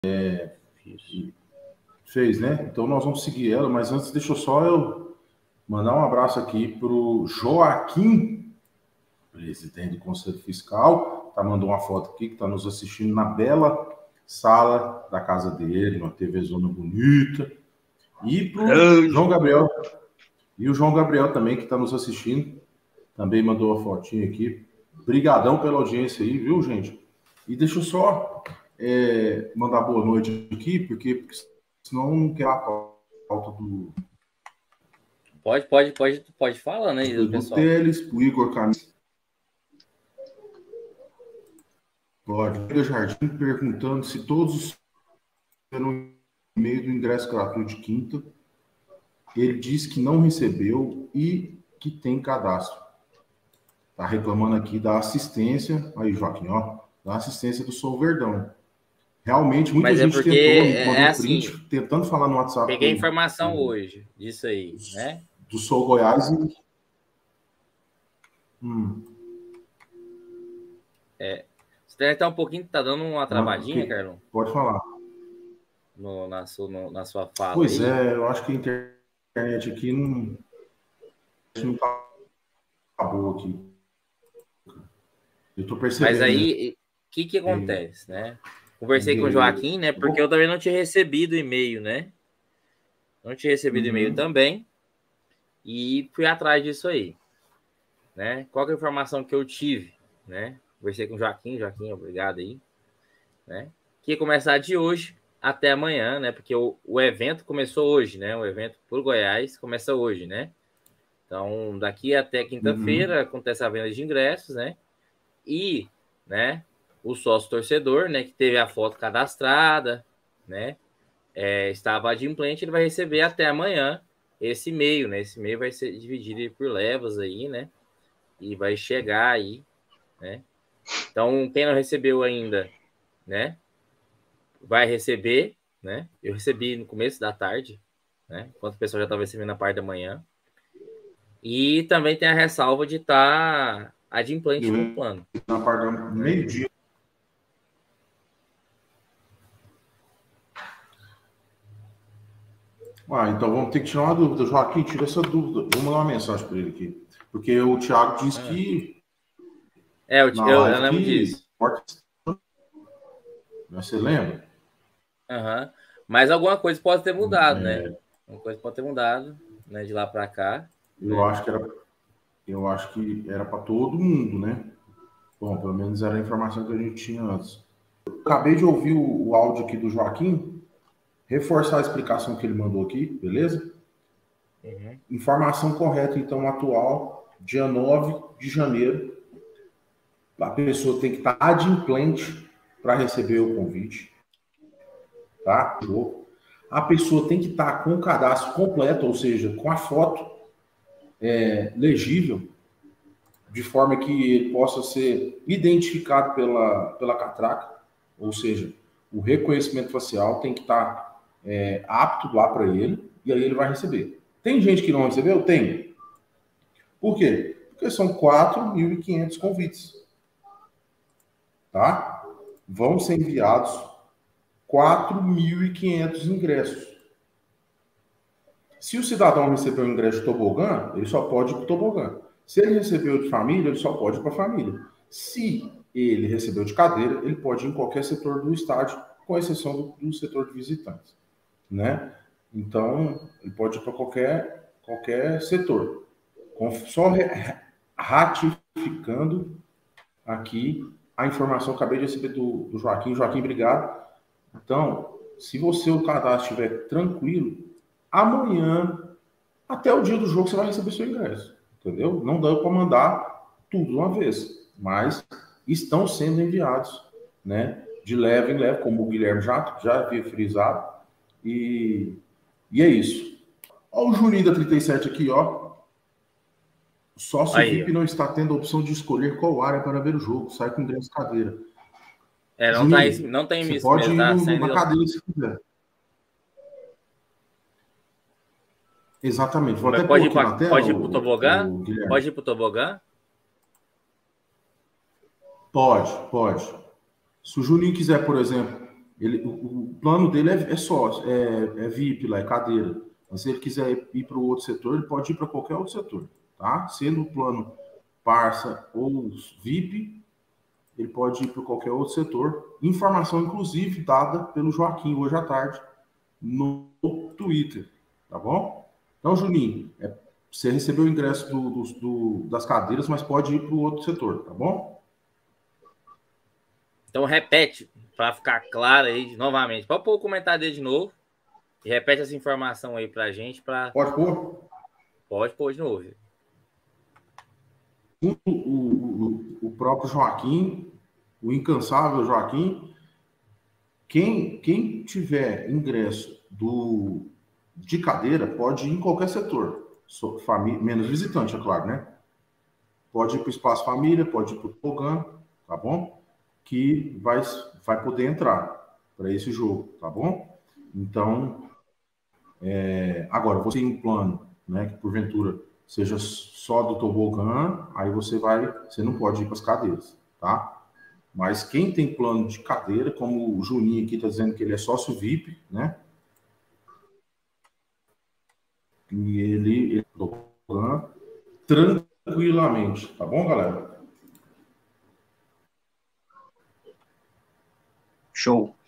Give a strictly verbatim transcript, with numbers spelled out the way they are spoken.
É, fez, né? Então nós vamos seguir ela, mas antes deixa eu só eu mandar um abraço aqui pro Joaquim, presidente do Conselho Fiscal, tá mandando uma foto aqui que tá nos assistindo na bela sala da casa dele, uma T V zona bonita. E pro João Gabriel, e o João Gabriel também que tá nos assistindo, também mandou uma fotinha aqui. Brigadão pela audiência aí, viu, gente? E deixa eu só é, mandar boa noite aqui, porque, porque senão não quer a pauta do... Pode, pode, pode, pode falar, né, do pessoal? Teles, o Igor Camis. Pode. O Jardim perguntando se todos no e-mail do ingresso gratuito de quinta. Ele diz que não recebeu e que tem cadastro. Tá reclamando aqui da assistência. Aí, Joaquim, ó. Da assistência do Sou Verdão. Realmente, muita Mas gente é tentou, me é, mandou é print, assim, tentando falar no WhatsApp. peguei do, informação do, hoje disso aí, né? Do Sou Goiás e... Hum. É, você tá um pouquinho, tá dando uma travadinha, Carlão? Pode falar. No, na, sua, no, na sua fala Pois aí. é, eu acho que a internet aqui não, não tá boa aqui. Eu tô percebendo. Mas aí, o que que acontece, né? Conversei com o Joaquim, né? Porque eu também não tinha recebido e-mail, né? Não tinha recebido uhum. e-mail também. E fui atrás disso aí, né? Qual que é a informação que eu tive, né? Conversei com o Joaquim, Joaquim, obrigado aí, né? Que ia começar de hoje até amanhã, né? Porque o, o evento começou hoje, né? O evento por Goiás começa hoje, né? Então, daqui até quinta-feira uhum. acontece a venda de ingressos, né? E, né, o sócio torcedor, né, que teve a foto cadastrada, né, é, estava adimplente, ele vai receber até amanhã esse e-mail, né? Esse e-mail vai ser dividido por levas aí, né? E vai chegar aí, né? Então, quem não recebeu ainda, né, vai receber, né? Eu recebi no começo da tarde, né? Enquanto o pessoal já estava recebendo na parte da manhã. E também tem a ressalva de estar tá adimplente eu, no plano. Na parte do meio-dia. Ah, então vamos ter que tirar uma dúvida. Joaquim, tira essa dúvida. Vou mandar uma mensagem para ele aqui. Porque o Thiago disse ah. que... É, eu, eu, eu lembro que... disso. Você lembra? Aham. Uhum. Mas alguma coisa pode ter mudado, é... né? Alguma coisa pode ter mudado, né? De lá para cá. Eu né? acho que era... Eu acho que era para todo mundo, né? Bom, pelo menos era a informação que a gente tinha antes. Eu acabei de ouvir o, o áudio aqui do Joaquim, reforçar a explicação que ele mandou aqui, beleza? Uhum. Informação correta, então, atual, dia nove de janeiro. A pessoa tem que estar adimplente para receber o convite. Tá? A pessoa tem que estar com o cadastro completo, ou seja, com a foto é, legível, de forma que ele possa ser identificado pela, pela catraca, ou seja, o reconhecimento facial tem que estar é, apto lá para ele, e aí ele vai receber. Tem gente que não recebeu? Tem. Por quê? Porque são quatro mil e quinhentos convites. Tá? Vão ser enviados quatro mil e quinhentos ingressos. Se o cidadão recebeu o ingresso de tobogã, ele só pode ir para o tobogã. Se ele recebeu de família, ele só pode ir para a família. Se ele recebeu de cadeira, ele pode ir em qualquer setor do estádio, com exceção do, do setor de visitantes. Né? Então, ele pode ir para qualquer, qualquer setor. Só ratificando aqui a informação que acabei de receber do, do Joaquim. Joaquim, obrigado. Então, se você, o cadastro, estiver tranquilo, amanhã, até o dia do jogo, você vai receber seu ingresso. Entendeu? Não dá para mandar tudo de uma vez, mas estão sendo enviados, né? De leve em leve, como o Guilherme já, já havia frisado. E, e é isso. Olha o Juninho da trinta e sete aqui, ó. O sócio Aí, V I P ó. não está tendo a opção de escolher qual área para ver o jogo. Sai com ingresso cadeira. É, não, Juninho, tá, não tem você isso. Pode mesmo, ir tá no, saindo... na cadeira se quiser. Exatamente. Vou Mas até pode, pôr aqui na tela, pode ir para o tobogã? Pode ir para o tobogã? Pode, pode. Se o Juninho quiser, por exemplo, Ele, o, o plano dele é, é só, é, é V I P lá, é cadeira. Mas se ele quiser ir para o outro setor, ele pode ir para qualquer outro setor, tá? Sendo o plano Parça ou V I P, ele pode ir para qualquer outro setor. Informação, inclusive, dada pelo Joaquim hoje à tarde no Twitter, tá bom? Então, Juninho, é, você recebeu o ingresso do, do, do, das cadeiras, mas pode ir para o outro setor, tá bom? Então, repete, para ficar claro aí novamente. Pode pôr o comentário dele de novo e repete essa informação aí para a gente. Pra... Pode pôr? Pode pôr de novo. O, o, o, o próprio Joaquim, o incansável Joaquim, quem, quem tiver ingresso do, de cadeira pode ir em qualquer setor, so, família, menos visitante, é claro, né? Pode ir para o Espaço Família, pode ir para o Tobogã, tá bom? Que vai, vai poder entrar para esse jogo, tá bom? Então, é, agora, você tem um plano, né, que porventura seja só do tobogã, aí você vai, você não pode ir para as cadeiras, tá? Mas quem tem plano de cadeira, como o Juninho aqui está dizendo que ele é sócio V I P, né? E ele, ele tobogã tranquilamente, tá bom, galera? Show.